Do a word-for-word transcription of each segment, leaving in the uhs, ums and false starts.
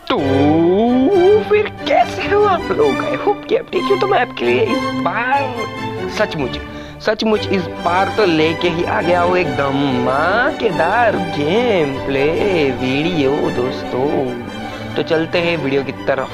तो फिर कैसे हो आप लोग? आई होप कि आप ठीक हो। तो मैं आपके लिए इस बार सचमुच सचमुच इस बार तो लेके ही आ गया हूँ एक धमाकेदार गेम प्ले वीडियो दोस्तों। तो चलते हैं वीडियो की तरफ।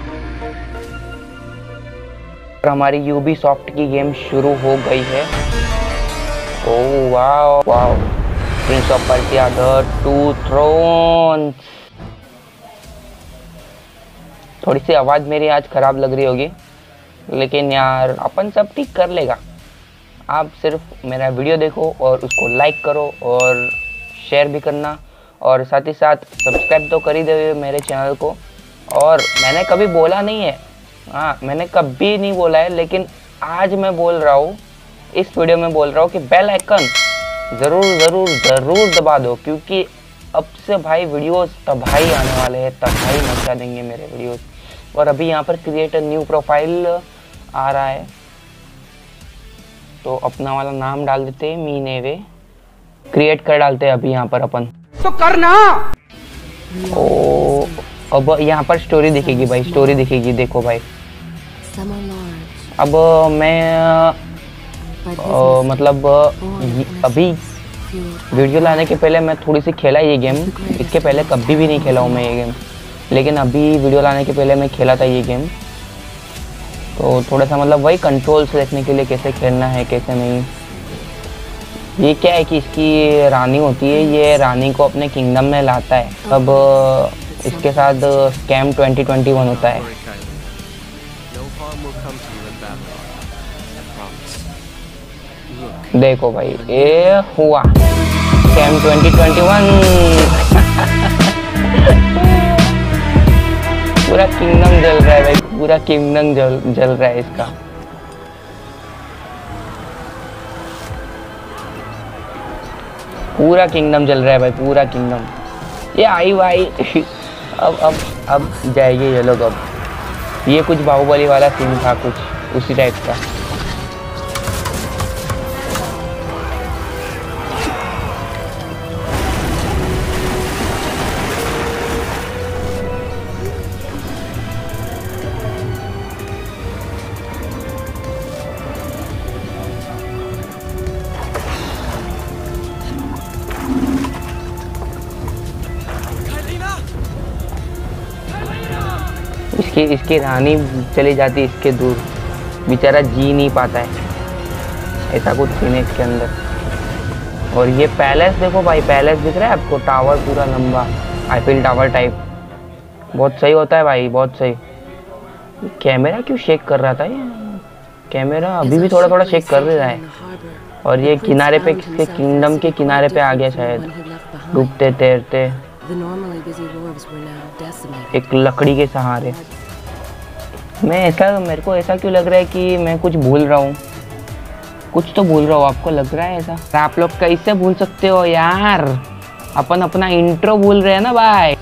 हमारी यूबीसॉफ्ट की गेम शुरू हो गई है। Oh wow wow, prince of Persia the two thrones. थोड़ी सी आवाज़ मेरी आज ख़राब लग रही होगी, लेकिन यार अपन सब ठीक कर लेगा। आप सिर्फ मेरा वीडियो देखो और उसको लाइक करो और शेयर भी करना, और साथ ही साथ सब्सक्राइब तो कर ही दे मेरे चैनल को। और मैंने कभी बोला नहीं है, हाँ मैंने कभी नहीं बोला है, लेकिन आज मैं बोल रहा हूँ, इस वीडियो में बोल रहा हूँ कि बेल आइकन ज़रूर ज़रूर ज़रूर दबा दो, क्योंकि अब से भाई वीडियोस तबाही आने वाले हैं, तबाही मचा देंगे मेरे वीडियोस। और अभी यहाँ पर क्रिएट अ न्यू प्रोफाइल आ रहा है, तो अपना वाला नाम डाल देते हैं, मीनेवे क्रिएट कर डालते हैं अभी यहाँ पर अपन। तो करना ओ अब यहाँ पर स्टोरी दिखेगी भाई, स्टोरी दिखेगी, देखो भाई। अब मैं आ, मतलब अभी वीडियो लाने के पहले मैं थोड़ी सी खेला ये गेम, इसके पहले कभी भी नहीं खेला हूँ मैं ये गेम, लेकिन अभी वीडियो लाने के पहले मैं खेला था ये गेम। तो थोड़ा सा मतलब वही कंट्रोल्स देखने के लिए, कैसे खेलना है कैसे नहीं। ये क्या है कि इसकी रानी होती है, ये रानी को अपने किंगडम में लाता है, तब इसके साथ स्कैम ट्वेंटी ट्वेंटी वन होता है। देखो भाई ये हुआ स्कैम ट्वेंटी ट्वेंटी वन। पूरा किंगडम जल रहा है भाई, पूरा किंगडम जल जल रहा है इसका। पूरा किंगडम जल रहा है भाई, पूरा किंगडम। ये आई भाई अब अब अब जाएंगे ये लोग। अब ये कुछ बाहुबली वाला सीन था, कुछ उसी टाइप का। इसकी इसकी रानी चली जाती इसके दूर, बेचारा जी नहीं पाता है, ऐसा कुछ सीन है इसके अंदर। और ये पैलेस देखो भाई, पैलेस दिख रहा है आपको, टावर पूरा लंबा, आईफिल टावर टाइप, बहुत सही होता है भाई, बहुत सही। कैमरा क्यों शेक कर रहा था ये? कैमरा अभी भी थोड़ा थोड़ा शेक कर रहा है। और ये किनारे पे, किसके किंगडम के किनारे पे आ गया शायद, डूबते तैरते एक लकड़ी के सहारे। मैं ऐसा मेरे को ऐसा क्यों लग रहा है कि मैं कुछ भूल रहा हूँ, कुछ तो भूल रहा हूँ। आपको लग रहा है ऐसा? आप लोग कैसे भूल सकते हो यार, अपन अपना इंट्रो भूल रहे हैं ना भाई।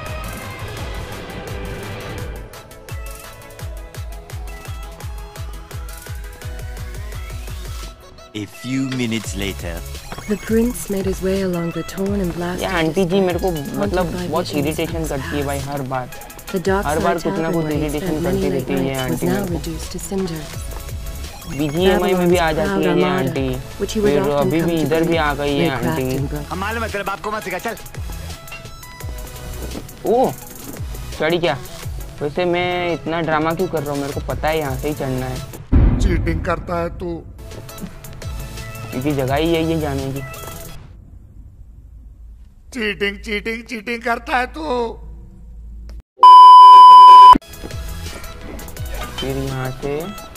A few minutes later. The prince made his way along the torn and blasted. ये आंटी जी मेरे को मतलब बहुत इरिटेशन करती है भाई, हर बार हर बार कुछ ना कुछ इरिटेशन करती रहती है ये आंटी मेरे को। बीजीएमआई में भी आ जाती है ये आंटी, फिर अभी भी इधर भी आ गई है आंटी। हमारे मतलब आपको मत सिखा, चल। ओह चढ़ी क्या? वैसे मैं इतना ड्रामा क्यों कर रहा हूँ, मेरे को पता है यहाँ से ही चढ़ना है। चीटिंग करता है तू, क्योंकि जगह ही यही है जाने की। चीटिंग चीटिंग चीटिंग करता है तू। फिर यहाँ से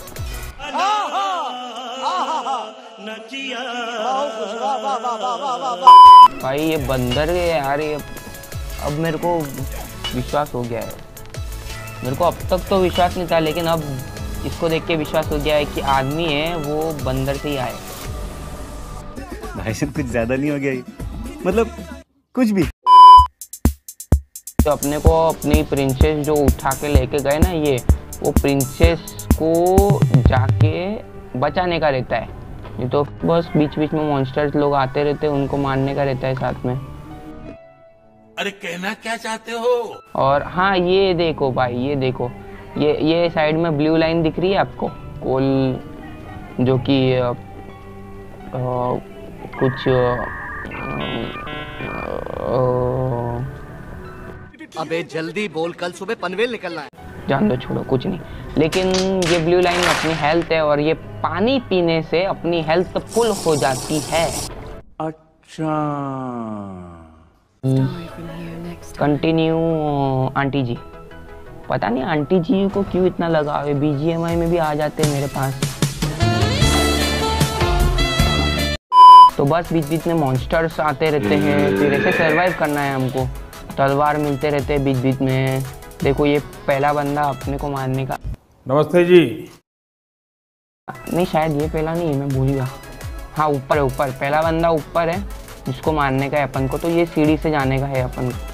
भाई ये बंदर है यार, ये अब मेरे को विश्वास हो गया है। मेरे को अब तक तो विश्वास नहीं था, लेकिन अब इसको देख के विश्वास हो गया है कि आदमी है वो बंदर से ही आए। भाई साहब कुछ ज्यादा नहीं हो गया ये? मतलब कुछ भी। तो अपने को अपनी प्रिंसेस जो उठा के लेके गए ना, ये वो प्रिंसेस को जाके बचाने का रहता है, नहीं तो बस बीच बीच में मॉन्स्टर्स लोग आते रहते हैं, उनको मारने का रहता है साथ में। अरे कहना क्या चाहते हो? और हाँ ये देखो भाई, ये देखो, ये ये साइड में ब्लू लाइन दिख रही है आपको, कोल, जो कि कुछ आ, अबे जल्दी बोल, कल सुबह पनवेल निकलना है। जान दो, छोड़ो, कुछ नहीं। लेकिन ये ब्लू लाइन अपनी हेल्थ है, और ये पानी पीने से अपनी हेल्थ फुल हो जाती है। अच्छा, कंटिन्यू आंटी जी। पता नहीं आंटी जी को क्यों इतना लगाव है, बीजीएमआई में भी आ जाते हैं मेरे पास। तो बस बीच बीच में मॉन्स्टर्स आते रहते हैं, फिर ऐसे सर्वाइव करना है हमको। तलवार मिलते रहते हैं बीच बीच में। देखो ये पहला बंदा अपने को मारने का। नमस्ते जी। नहीं, शायद ये पहला नहीं है, मैं भूल गया। हाँ, ऊपर है, ऊपर पहला बंदा ऊपर है जिसको मारने का है अपन को। तो ये सीढ़ी से जाने का है अपन को।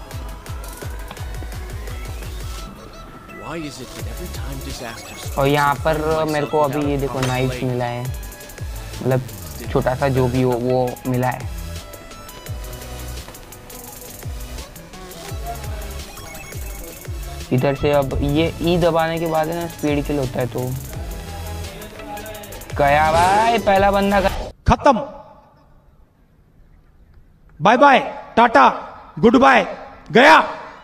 और यहाँ पर मेरे को अभी ये देखो नाइफ्स मिला है, मतलब छोटा सा जो भी हो वो मिला है। इधर से अब ये ई दबाने के बाद है ना स्पीड किल होता है। तो गया भाई पहला बंदा का। खत्म, bye bye, tata, goodbye, गया।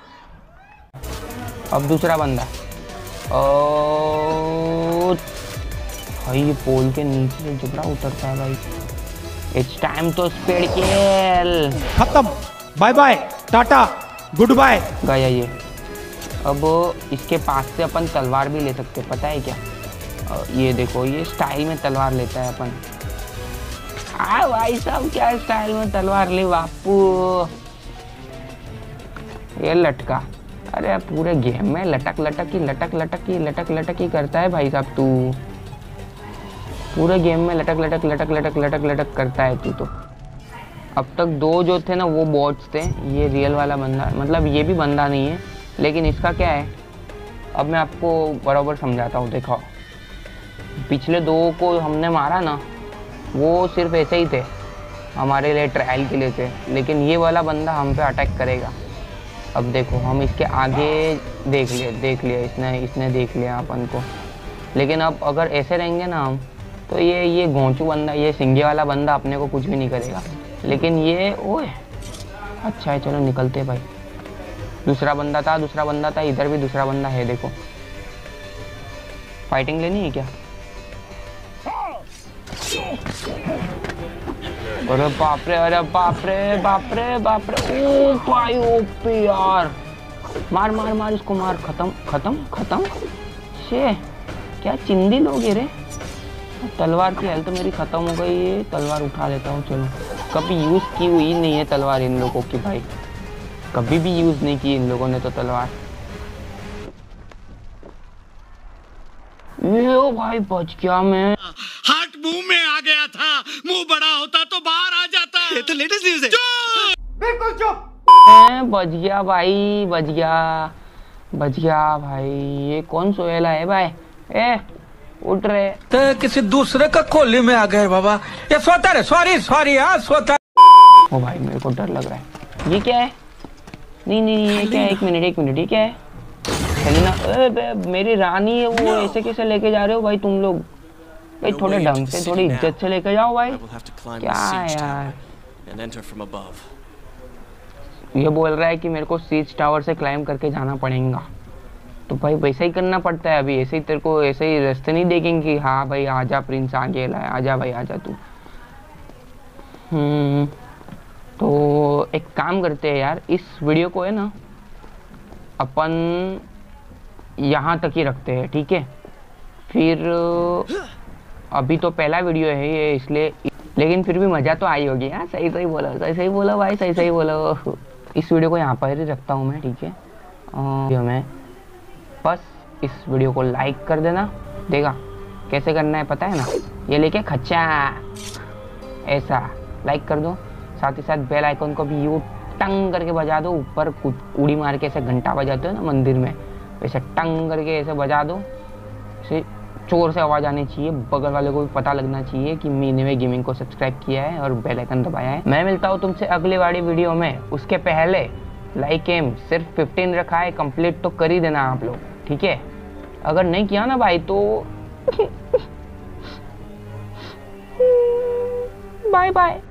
अब दूसरा बंदा। और भाई ये पोल के नीचे से जबड़ा उतरता है भाई। It's time to speed kill. खत्म, bye bye, tata, goodbye, गया ये। अब इसके पास से अपन तलवार भी ले सकते, पता है क्या? ये देखो, ये स्टाइल में तलवार लेता है अपन। आ भाई साहब, क्या स्टाइल में तलवार ले बापू। ये लटका, अरे पूरे गेम में लटक लटक ही लटक लटक ही लटक लटक ही करता है भाई साहब तू। पूरे गेम में लटक लटक लटक लटक लटक लटक करता है तू। तो अब तक दो जो थे ना वो बॉट्स थे। ये रियल वाला बंदा, मतलब ये भी बंदा नहीं है, लेकिन इसका क्या है अब मैं आपको बराबर समझाता हूँ। देखो, पिछले दो को हमने मारा ना, वो सिर्फ ऐसे ही थे, हमारे लिए ट्रायल के लिए थे। लेकिन ये वाला बंदा हम पे अटैक करेगा। अब देखो, हम इसके आगे देख लिए देख लिया इसने इसने देख लिया अपन को। लेकिन अब अगर ऐसे रहेंगे ना हम, तो ये ये घोंचू बंदा, ये सिंगे वाला बंदा अपने को कुछ भी नहीं करेगा। लेकिन ये ओए अच्छा है, चलो निकलते भाई। दूसरा बंदा था, दूसरा बंदा था, इधर भी दूसरा बंदा है। देखो, फाइटिंग लेनी है क्या? अरे बाप रे, अरे बाप रे, बाप रे, बाप रे। ओ भाई ओपी यार, मार मार मार इसको, मार। खत्म खत्म खत्म। शे क्या चिंदी लोगे रे। तलवार की हेल्थ मेरी खत्म हो गई है, तलवार उठा लेता हूँ। चलो, कभी यूज की हुई नहीं है तलवार इन लोगों की भाई, कभी भी यूज नहीं की इन लोगों ने तो तलवार। यो भाई बच गया मैं। हार्ट मुंह में आ गया था, मुंह बड़ा होता तो बाहर आ जाता। ये तो लेटेस्ट न्यूज़ है। बिल्कुल चुप। बच गया भाई, बच गया, बच गया भाई। ये कौन सोएला है भाई? ए उठ रहे तो किसी दूसरे का खोली में आ गए बाबा। ये सोता रे, सॉरी सॉरी यार, सोता। ओ भाई मेरे को डर लग रहा है। ये क्या है? नहीं नहीं ये क्या है? एक मिनट एक मिनट, ये क्या है? सेलिना, मेरी रानी है वो, ऐसे कैसे लेके जा रहे हो भाई तुम लोग? भाई थोड़े ढंग से, थोड़ी इज्जत से लेके जाओ भाई। क्या है यार, ये बोल रहा है कि मेरे को सीज टावर से क्लाइंब करके जाना पड़ेगा। तो भाई वैसा ही करना पड़ता है अभी। ऐसे ही तेरे को ऐसे ही रास्ते नहीं देखेंगे कि हाँ भाई आजा प्रिंस आगे लाए, आजा भाई आजा तू। हम्म तो एक काम करते हैं यार, इस वीडियो को है ना अपन यहाँ तक ही रखते हैं, ठीक है? फिर अभी तो पहला वीडियो है ये, इसलिए, लेकिन फिर भी मज़ा तो आई होगी। हाँ सही सही बोलो, सही सही बोलो भाई, सही सही बोलो। इस वीडियो को यहाँ पर ही रखता हूँ मैं, ठीक है? वीडियो में बस इस वीडियो को लाइक कर देना। देगा कैसे करना है पता है ना? ये लेके खच्चा ऐसा लाइक कर दो, साथ ही साथ बेल आइकन को भी यू टंग करके बजा दो। ऊपर उड़ी मार के ऐसे घंटा बजाते हो ना मंदिर में, वैसे टंग करके ऐसे बजा दो। ऐसे जोर से आवाज़ आनी चाहिए, बगल वाले को भी पता लगना चाहिए कि मैंने वे गेमिंग को सब्सक्राइब किया है और बेल आइकन दबाया है। मैं मिलता हूँ तुमसे अगली वाली वीडियो में। उसके पहले लाइक एम सिर्फ फिफ्टीन रखा है, कंप्लीट तो कर ही देना आप लोग, ठीक है। अगर नहीं किया ना भाई तो बाय बाय।